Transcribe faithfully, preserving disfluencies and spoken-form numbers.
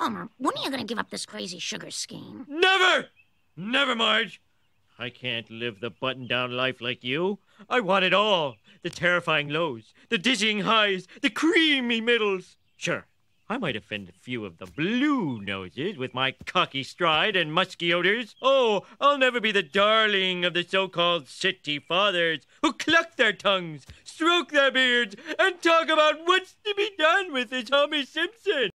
Homer, when are you going to give up this crazy sugar scheme? Never! Never, Marge. I can't live the button-down life like you. I want it all. The terrifying lows, the dizzying highs, the creamy middles. Sure, I might offend a few of the blue noses with my cocky stride and musky odors. Oh, I'll never be the darling of the so-called city fathers who cluck their tongues, stroke their beards, and talk about what's to be done with this Homer Simpson.